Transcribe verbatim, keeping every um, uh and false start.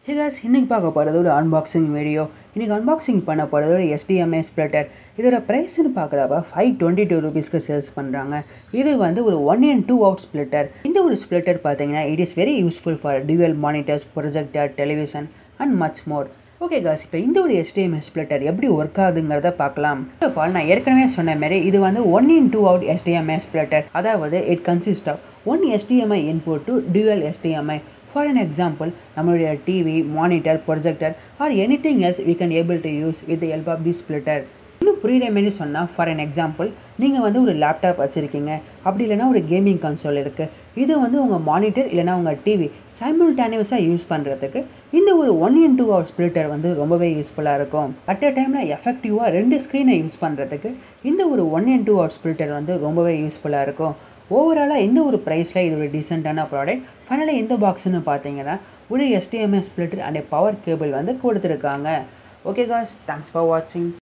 Hey guys, இன்னைக்கு பார்க்க போகிறது ஒரு அன்பாக்சிங் வீடியோ. இன்னைக்கு அன்பாக்சிங் பண்ண போகிறது ஒரு H D M I splitter. இதோட ப்ரைஸ்னு பார்க்குறப்ப ஃபைவ் டுவெண்ட்டி டூ ருபீஸ்க்கு சேல்ஸ் பண்ணுறாங்க. இது வந்து ஒரு one in two out splitter. இந்த ஒரு ஸ்ப்ளிட்டர் பார்த்தீங்கன்னா it is very useful for dual monitors, projector, television and much more. Okay cause, இப்போ இந்த ஒரு H D M I splitter எப்படி ஒர்க் ஆகுதுங்கிறத பார்க்கலாம். ஆல் நான் ஏற்கனவே சொன்ன மாதிரி இது வந்து one in two out H D M I splitter. அதாவது it consist of one H D M I input to dual H D M I. For an example, நம்மளுடைய T V, monitor, projector or anything else we can able to use with the help of this splitter. இன்னும் புரியுற மாதிரி சொன்னால், for an example நீங்கள் வந்து ஒரு laptop வச்சுருக்கீங்க, அப்படி இல்லைனா ஒரு கேமிங் கன்சோல் இருக்குது. இது வந்து உங்கள் மானிட்டர் இல்லைனா உங்கள் டிவி சைமல்டேனியஸாக யூஸ் பண்ணுறதுக்கு இந்த ஒரு one in two out splitter வந்து ரொம்பவே யூஸ்ஃபுல்லாக இருக்கும். அட் அ டைமில் எஃபெக்டிவாக ரெண்டு ஸ்க்ரீனை யூஸ் பண்ணுறதுக்கு இந்த ஒரு one in two out splitter வந்து ரொம்பவே யூஸ்ஃபுல்லாக இருக்கும். ஓவராலாக இந்த ஒரு ப்ரைஸில் இது ஒரு டீசெண்டான ப்ராடக்ட். ஃபைனலாக இந்த பாக்ஸ்னு பார்த்தீங்கன்னா ஒரு H D M I splitter and power cable வந்து கொடுத்துருக்காங்க. ஓகே காய்ஸ், தேங்க்ஸ் ஃபார் வாட்சிங்.